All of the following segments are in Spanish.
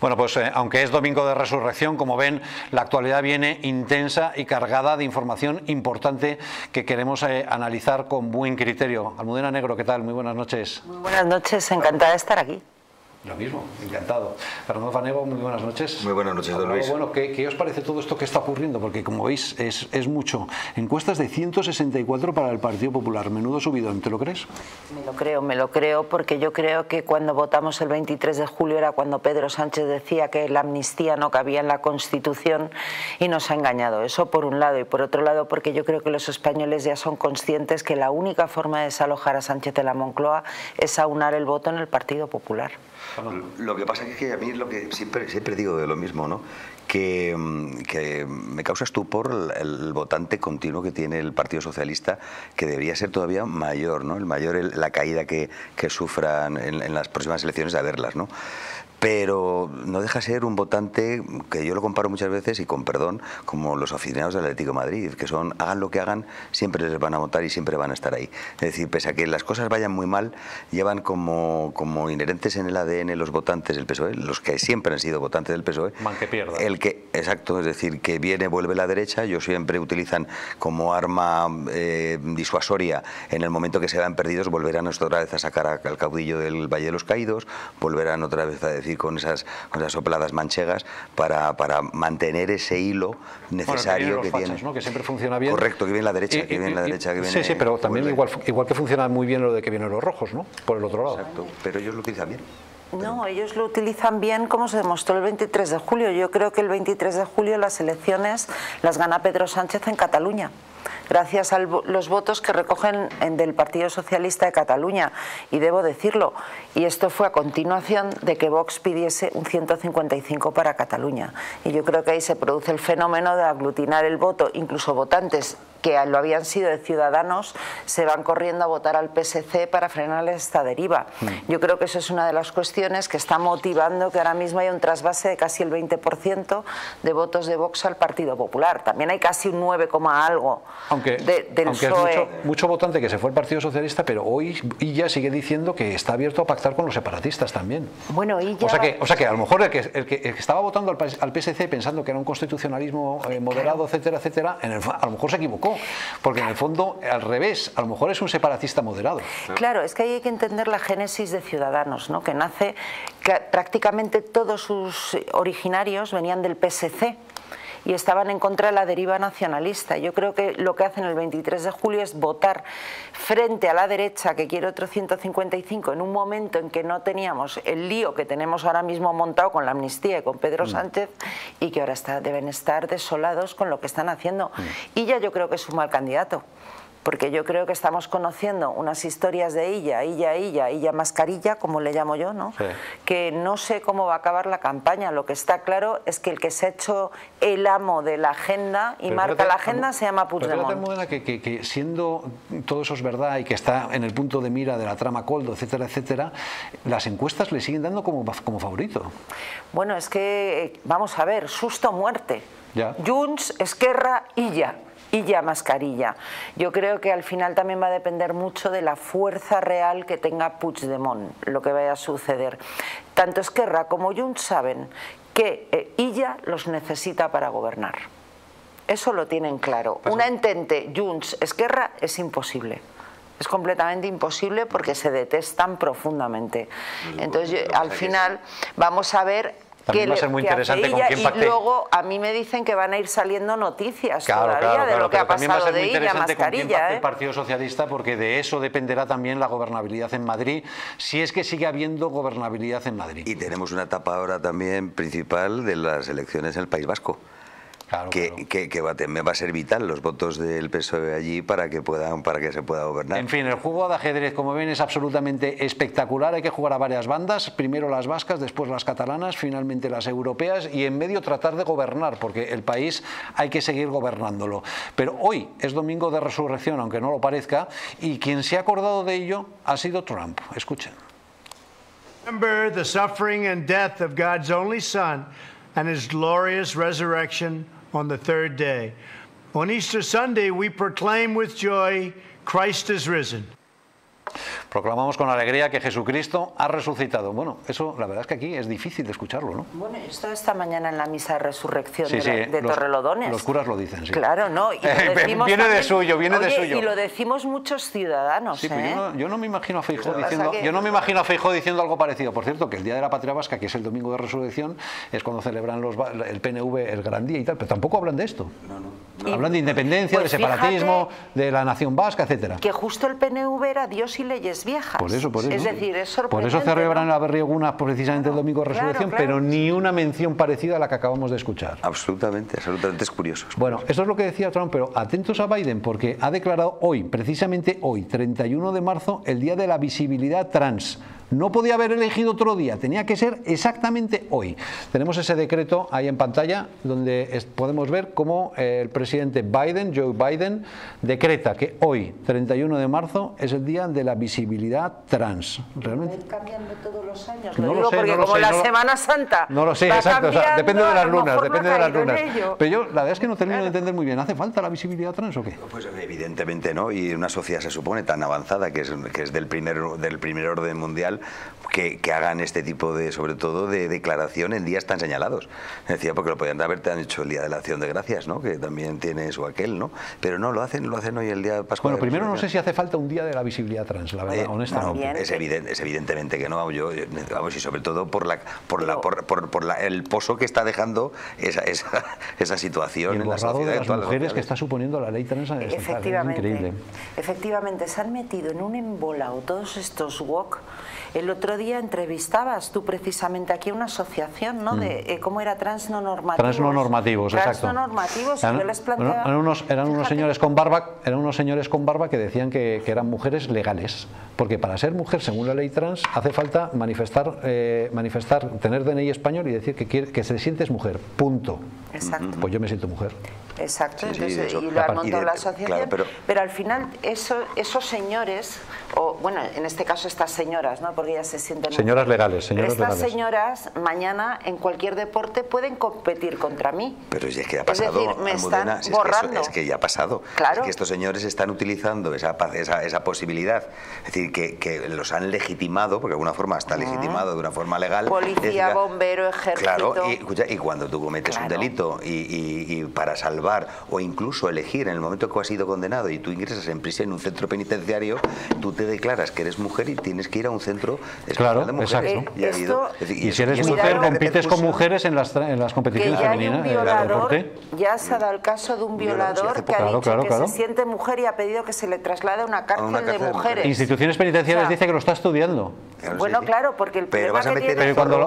Bueno, pues aunque es domingo de resurrección, como ven, la actualidad viene intensa y cargada de información importante que queremos analizar con buen criterio. Almudena Negro, ¿qué tal? Muy buenas noches. Muy buenas noches, encantada de estar aquí. Lo mismo, encantado. Fernando Fanego, muy buenas noches. Muy buenas noches, don Luis. Bueno, ¿qué os parece todo esto que está ocurriendo? Porque como veis, es mucho. Encuestas de 164 para el Partido Popular. Menudo subidón, ¿te lo crees? Me lo creo, porque yo creo que cuando votamos el 23 de julio era cuando Pedro Sánchez decía que la amnistía no cabía en la Constitución y nos ha engañado. Eso por un lado, y por otro lado porque yo creo que los españoles ya son conscientes que la única forma de desalojar a Sánchez de la Moncloa es aunar el voto en el Partido Popular. Lo que pasa es que a mí lo que siempre digo de lo mismo, ¿no? Que me causa estupor el votante continuo que tiene el Partido Socialista, que debería ser todavía mayor, ¿no? La caída que sufran en las próximas elecciones, a verlas, ¿no? Pero no deja ser un votante que yo lo comparo muchas veces, y con perdón, como los aficionados del Atlético de Madrid, que son, hagan lo que hagan, siempre les van a votar y siempre van a estar ahí. Es decir, pese a que las cosas vayan muy mal, llevan como inherentes en el ADN los votantes del PSOE, los que siempre han sido votantes del PSOE. Man que pierda. Exacto, es decir, que viene, vuelve la derecha, ellos siempre utilizan como arma disuasoria en el momento que se vean perdidos, volverán otra vez a sacar al caudillo del Valle de los Caídos, volverán otra vez a decir con esas sopladas manchegas para mantener ese hilo necesario que tiene, ¿no? Que siempre funciona bien. Correcto, que viene la derecha, que viene la derecha, que viene. Sí, pero también igual que funciona muy bien lo de que vienen los rojos, ¿no? Por el otro lado. Exacto, pero ellos lo utilizan bien. No, ellos lo utilizan bien, como se demostró el 23 de julio. Yo creo que el 23 de julio las elecciones las gana Pedro Sánchez en Cataluña, gracias a los votos que recogen del Partido Socialista de Cataluña, y debo decirlo, y esto fue a continuación de que Vox pidiese un 155 para Cataluña, y yo creo que ahí se produce el fenómeno de aglutinar el voto. Incluso votantes que lo habían sido de Ciudadanos se van corriendo a votar al PSC para frenar esta deriva. Yo creo que eso es una de las cuestiones que está motivando que ahora mismo haya un trasvase de casi el 20% de votos de Vox al Partido Popular. También hay casi un 9, algo aunque del PSOE. Es mucho votante que se fue al Partido Socialista, pero hoy Illa sigue diciendo que está abierto a pactar con los separatistas también. Bueno, Illa... O sea que a lo mejor el que estaba votando al PSC pensando que era un constitucionalismo moderado, etcétera, etcétera, a lo mejor se equivocó, porque en el fondo, al revés, a lo mejor es un separatista moderado. Claro, es que ahí hay que entender la génesis de Ciudadanos, ¿no? Que nace, que prácticamente todos sus originarios venían del PSC y estaban en contra de la deriva nacionalista. Yo creo que lo que hacen el 23 de julio es votar frente a la derecha, que quiere otro 155, en un momento en que no teníamos el lío que tenemos ahora mismo montado con la amnistía y con Pedro Sánchez, y que ahora deben estar desolados con lo que están haciendo. Y ya yo creo que es un mal candidato, porque yo creo que estamos conociendo unas historias de Illa Mascarilla, como le llamo yo, ¿no? Sí. Que no sé cómo va a acabar la campaña. Lo que está claro es que el que se ha hecho el amo de la agenda y marca la agenda se llama Puigdemont. Que siendo todo eso es verdad y que está en el punto de mira de la trama Coldo, etcétera, etcétera, las encuestas le siguen dando como favorito. Bueno, es que, vamos a ver, susto muerte. Ya. Junts, Esquerra, Illa Mascarilla. Yo creo que al final también va a depender mucho de la fuerza real que tenga Puigdemont, lo que vaya a suceder. Tanto Esquerra como Junts saben que Illa los necesita para gobernar. Eso lo tienen claro. Una entente Junts-Esquerra es imposible. Es completamente imposible porque se detestan profundamente. Entonces, al final, vamos a ver... También va a ser muy interesante con quién pacte. Y luego a mí me dicen que van a ir saliendo noticias todavía de lo que ha pasado de Illa Mascarilla. El Partido Socialista, porque de eso dependerá también la gobernabilidad en Madrid, si es que sigue habiendo gobernabilidad en Madrid. Y tenemos una etapa ahora también principal de las elecciones en el País Vasco. Claro, que va a ser vital los votos del PSOE allí para que se pueda gobernar. En fin, el juego de ajedrez, como ven, es absolutamente espectacular. Hay que jugar a varias bandas, primero las vascas, después las catalanas, finalmente las europeas, y en medio tratar de gobernar, porque el país hay que seguir gobernándolo. Pero hoy es domingo de resurrección, aunque no lo parezca, y quien se ha acordado de ello ha sido Trump. Escuchen. Remember the suffering and death of God's only Son and his glorious resurrection on the third day. On Easter Sunday, we proclaim with joy, Christ is risen. Proclamamos con alegría que Jesucristo ha resucitado. Bueno, eso la verdad es que aquí es difícil de escucharlo, ¿no? Bueno, esto esta mañana en la misa de resurrección Sí, de Torrelodones. Los curas lo dicen, sí. Claro, ¿no? Y lo decimos viene también, de suyo, viene de suyo. Y lo decimos muchos ciudadanos, Sí, pero yo no me imagino a Feijóo diciendo, que... yo no me imagino a Feijóo diciendo algo parecido. Por cierto, que el Día de la Patria Vasca, que es el domingo de Resurrección, es cuando celebran el PNV el gran día y tal, pero tampoco hablan de esto. Hablan de independencia, pues de separatismo, de la nación vasca, etcétera. Que justo el PNV era Dios y leyes viejas. Por eso. Es decir, es sorprendente. Por eso celebran la Berrioguna precisamente el domingo de Resurrección, claro. pero ni una mención parecida a la que acabamos de escuchar. Absolutamente es curioso. Bueno, eso es lo que decía Trump, pero atentos a Biden, porque ha declarado hoy, precisamente hoy, 31 de marzo, el Día de la Visibilidad Trans. No podía haber elegido otro día, tenía que ser exactamente hoy. Tenemos ese decreto ahí en pantalla donde podemos ver cómo el presidente Biden, Joe Biden, decreta que hoy, 31 de marzo, es el Día de la Visibilidad Trans. ¿Realmente? ¿Va cambiando todos los años? No lo sé, porque no lo como sé, la no lo... Semana Santa. No lo sé, va exacto, o sea, depende de las lunas, depende de las lunas. Pero yo la verdad es que no termino de entender muy bien. ¿Hace falta la visibilidad trans o qué? Pues evidentemente no, y una sociedad se supone tan avanzada que es del primer orden mundial que hagan este tipo de, sobre todo, de declaración en días tan señalados. Decía, porque lo podían haberte hecho el Día de la Acción de Gracias, ¿no? Que también tiene eso aquel, ¿no? Pero no, lo hacen hoy el Día de Pascua. Bueno, primero no sé si hace falta un Día de la visibilidad trans, la verdad, honestamente. No, es evidentemente que no, vamos, y sobre todo por el pozo que está dejando esa situación y el en la sociedad de las actual, mujeres que está suponiendo la ley trans. Efectivamente, es increíble. Efectivamente, se han metido en un embolado todos estos woke. El otro día entrevistabas tú precisamente aquí una asociación, ¿no? De cómo era trans no normativos. Trans no normativos, exacto. Trans no normativos, y yo les planteaba... Eran unos señores con barba que decían que eran mujeres legales, porque para ser mujer, según la ley trans, hace falta manifestar, tener DNI español y decir que se sientes mujer, punto. Exacto. Pues yo me siento mujer. Exacto, Sí, entonces, eso. y lo han montado la asociación, claro, pero al final esos señores, o bueno, en este caso estas señoras, ¿no? Porque ellas se sienten... Señoras legales, estas señoras mañana en cualquier deporte pueden competir contra mí. Pero es que ha pasado, es decir, me Almudena, están borrando. Es que ya ha pasado. Claro. Es que estos señores están utilizando esa posibilidad, es decir, que los han legitimado, porque de alguna forma está legitimado de una forma legal. Policía, bombero, ejército... Claro, y cuando tú cometes un delito y para salvar o incluso elegir en el momento que has sido condenado y tú ingresas en prisión en un centro penitenciario, tú te declaras que eres mujer y tienes que ir a un centro especial de mujeres. Exacto. Y si eres mujer, compites con mujeres en las competiciones femeninas del deporte. Ya se ha dado el caso de un violador que ha dicho que se siente mujer y ha pedido que se le traslade a una cárcel de mujeres. Instituciones penitenciarias dice que lo está estudiando. Bueno, claro, porque el pero vas a meter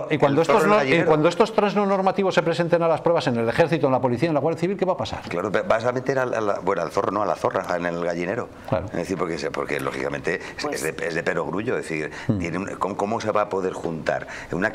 cuando estos trans no normativos se presenten a las pruebas en el ejército, en la policía, en la Guardia Civil, ¿qué va a pasar? Claro, vas a meter al zorro, no a la zorra en el gallinero. Claro. Es decir, porque lógicamente es de perogrullo. Es decir, ¿cómo se va a poder juntar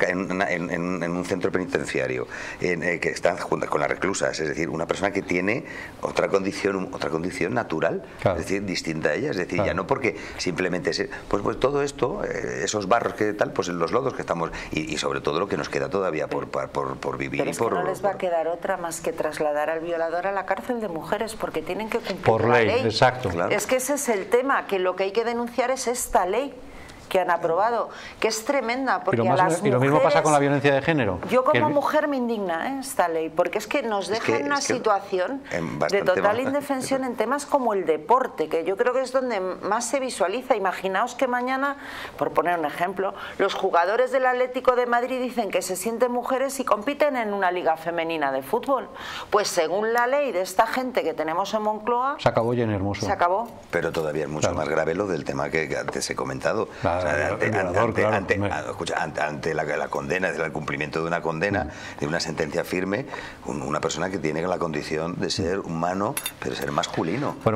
en un centro penitenciario que están juntas con las reclusas? Es decir, una persona que tiene otra condición natural, claro, es decir, distinta a ella. Es decir, ya no porque simplemente pues todo esto, esos barros que tal, pues los lodos que estamos y sobre todo lo que nos queda todavía por vivir. Pero es que no les va a quedar otra más que trasladar al violador a la cárcel de mujeres, porque tienen que cumplir por la ley. ley. Exacto. Claro. Es que ese es el tema, que lo que hay que denunciar es esta ley que han aprobado, que es tremenda, porque y lo mismo pasa con la violencia de género. Yo como mujer me indigna esta ley, porque es que nos deja en una situación de total indefensión en temas como el deporte, que yo creo que es donde más se visualiza. Imaginaos que mañana, por poner un ejemplo, los jugadores del Atlético de Madrid dicen que se sienten mujeres y compiten en una liga femenina de fútbol. Pues según la ley de esta gente que tenemos en Moncloa... Se acabó, Jenny Hermoso. Se acabó. Pero todavía es mucho más grave lo del tema que antes he comentado. Ante la condena, el cumplimiento de una condena, de una sentencia firme, una persona que tiene la condición de ser humano, pero ser masculino. Bueno,